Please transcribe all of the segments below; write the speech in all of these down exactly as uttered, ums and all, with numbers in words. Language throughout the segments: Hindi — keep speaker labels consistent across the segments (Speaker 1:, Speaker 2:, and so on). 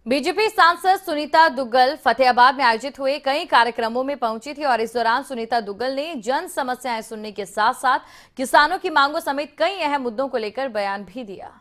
Speaker 1: बीजेपी सांसद सुनीता दुग्गल फतेहाबाद में आयोजित हुए कई कार्यक्रमों में पहुंची थी और इस दौरान सुनीता दुग्गल ने जन समस्याएं सुनने के साथ साथ किसानों की मांगों समेत कई अहम मुद्दों को लेकर बयान भी दिया।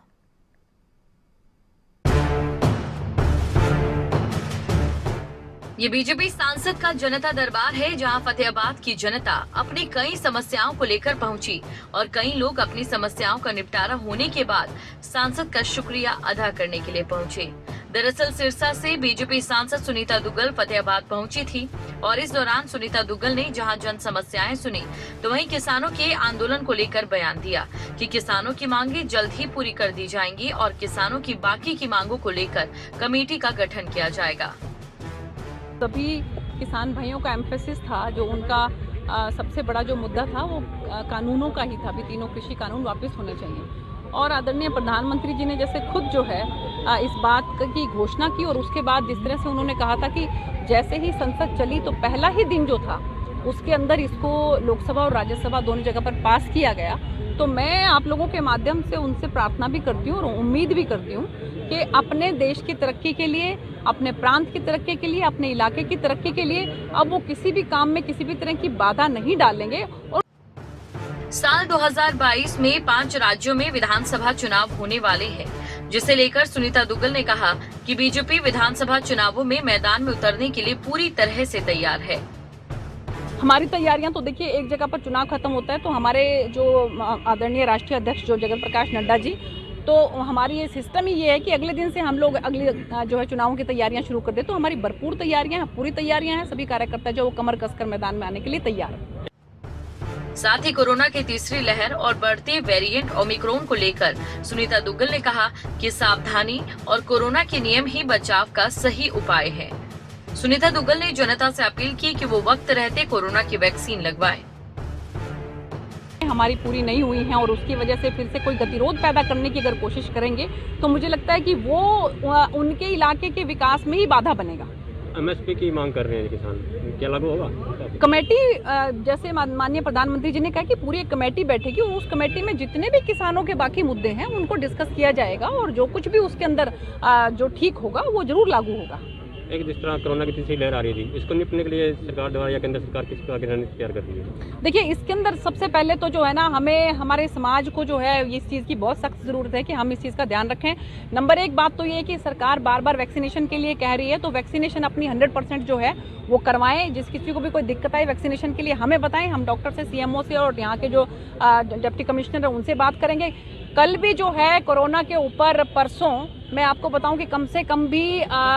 Speaker 1: ये बीजेपी सांसद का जनता दरबार है, जहां फतेहाबाद की जनता अपनी कई समस्याओं को लेकर पहुंची और कई लोग अपनी समस्याओं का निपटारा होने के बाद सांसद का शुक्रिया अदा करने के लिए पहुंचे। दरअसल सिरसा से बीजेपी सांसद सुनीता दुग्गल फतेहाबाद पहुंची थी और इस दौरान सुनीता दुग्गल ने जहां जन समस्याएं सुनी तो वहीं किसानों के आंदोलन को लेकर बयान दिया कि किसानों की मांगे जल्द ही पूरी कर दी जाएंगी और किसानों की बाकी की मांगों को लेकर कमेटी का गठन किया जाएगा।
Speaker 2: सभी किसान भाइयों का एम्फेसिस था, जो उनका आ, सबसे बड़ा जो मुद्दा था वो आ, कानूनों का ही था भी तीनों कृषि कानून वापस होने चाहिए। और आदरणीय प्रधानमंत्री जी ने जैसे खुद जो है आ, इस बात की घोषणा की और उसके बाद जिस तरह से उन्होंने कहा था कि जैसे ही संसद चली तो पहला ही दिन जो था उसके अंदर इसको लोकसभा और राज्यसभा दोनों जगह पर पास किया गया। तो मैं आप लोगों के माध्यम से उनसे प्रार्थना भी करती हूँ और उम्मीद भी करती हूँ कि अपने देश की तरक्की के लिए, अपने प्रांत की तरक्की के लिए, अपने इलाके की तरक्की के लिए अब वो किसी भी काम में किसी भी तरह की बाधा नहीं डालेंगे। और
Speaker 1: साल दो हज़ार बाईस में पांच राज्यों में विधानसभा चुनाव होने वाले हैं, जिसे लेकर सुनीता दुग्गल ने कहा कि बीजेपी विधानसभा चुनावों में मैदान में उतरने के लिए पूरी तरह से तैयार है।
Speaker 2: हमारी तैयारियां तो देखिए, एक जगह पर चुनाव खत्म होता है तो हमारे जो आदरणीय राष्ट्रीय अध्यक्ष जो जगत प्रकाश नड्डा जी, तो हमारी ये सिस्टम ही ये है कि अगले दिन से हम लोग अगले जो है चुनावों की तैयारियां शुरू कर दे। तो हमारी भरपूर तैयारियां हैं, पूरी तैयारियां हैं, सभी कार्यकर्ता जो कमर कसकर मैदान में आने के लिए तैयार है।
Speaker 1: साथ ही कोरोना की तीसरी लहर और बढ़ते वेरिएंट ओमिक्रॉन को लेकर सुनीता दुग्गल ने कहा कि सावधानी और कोरोना के नियम ही बचाव का सही उपाय है। सुनीता दुग्गल ने जनता से अपील की कि वो वक्त रहते कोरोना की वैक्सीन लगवाएं।
Speaker 2: हमारी पूरी नहीं हुई है और उसकी वजह से फिर से कोई गतिरोध पैदा करने की अगर कोशिश करेंगे तो मुझे लगता है कि वो उनके इलाके के विकास में ही बाधा बनेगा।
Speaker 3: एमएसपी की मांग कर रहे हैं किसान, क्या लागू होगा?
Speaker 2: कमेटी, जैसे माननीय प्रधानमंत्री जी ने कहा कि पूरी एक कमेटी बैठेगी और उस कमेटी में जितने भी किसानों के बाकी मुद्दे हैं उनको डिस्कस किया जाएगा और जो कुछ भी उसके अंदर जो ठीक होगा वो जरूर लागू होगा।
Speaker 3: एक जिस तरह कोरोना की तीसरी लहर आ रही थी, इसको निपटने के लिए सरकार द्वारा या केंद्र सरकार किस प्रकार की रणनीति तैयार कर रही है?
Speaker 2: देखिए, इसके अंदर सबसे पहले तो जो है ना, हमें हमारे समाज को जो है इस चीज़ की बहुत सख्त ज़रूरत है कि हम इस चीज़ का ध्यान रखें। नंबर एक बात तो ये है कि सरकार बार बार वैक्सीनेशन के लिए कह रही है, तो वैक्सीनेशन अपनी हंड्रेड परसेंट जो है वो करवाएं। जिस किसी को भी कोई दिक्कत आए वैक्सीनेशन के लिए हमें बताएं, हम डॉक्टर से, सीएमओ से और यहाँ के जो डिप्टी कमिश्नर है उनसे बात करेंगे। कल भी जो है कोरोना के ऊपर, परसों मैं आपको बताऊं कि कम से कम भी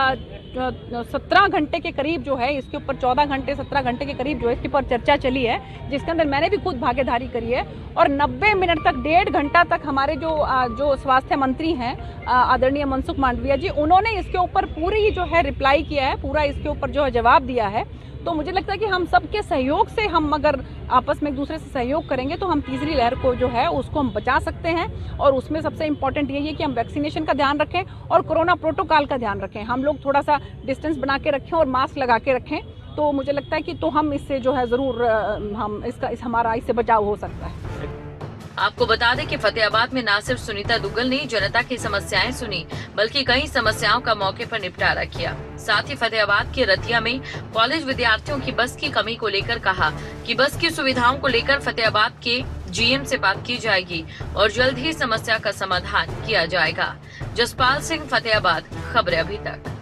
Speaker 2: सत्रह घंटे के करीब जो है इसके ऊपर, चौदह घंटे सत्रह घंटे के करीब जो है इसके ऊपर चर्चा चली है, जिसके अंदर मैंने भी खुद भागीदारी करी है। और नब्बे मिनट तक, डेढ़ घंटा तक हमारे जो जो स्वास्थ्य मंत्री हैं आदरणीय मनसुख मांडविया जी, उन्होंने इसके ऊपर पूरी जो है रिप्लाई किया है, पूरा इसके ऊपर जो है जवाब दिया है। तो मुझे लगता है कि हम सबके सहयोग से, हम अगर आपस में एक दूसरे से सहयोग करेंगे तो हम तीसरी लहर को जो है उसको हम बचा सकते हैं। और उसमें सबसे इम्पोर्टेंट यही है कि हम वैक्सीनेशन का ध्यान रखें और कोरोना प्रोटोकॉल का ध्यान रखें। हम लोग थोड़ा सा डिस्टेंस बना के रखें और मास्क लगा के रखें, तो मुझे लगता है कि तो हम इससे जो है ज़रूर हम इसका इस हमारा इससे बचाव हो सकता है।
Speaker 1: आपको बता दें कि फतेहाबाद में न सिर्फ सुनीता दुग्गल ने जनता की समस्याएं सुनी, बल्कि कई समस्याओं का मौके पर निपटारा किया। साथ ही फतेहाबाद के रतिया में कॉलेज विद्यार्थियों की बस की कमी को लेकर कहा कि बस की सुविधाओं को लेकर फतेहाबाद के जीएम से बात की जाएगी और जल्द ही समस्या का समाधान किया जाएगा। जसपाल सिंह, फतेहाबाद, खबरें अभी तक।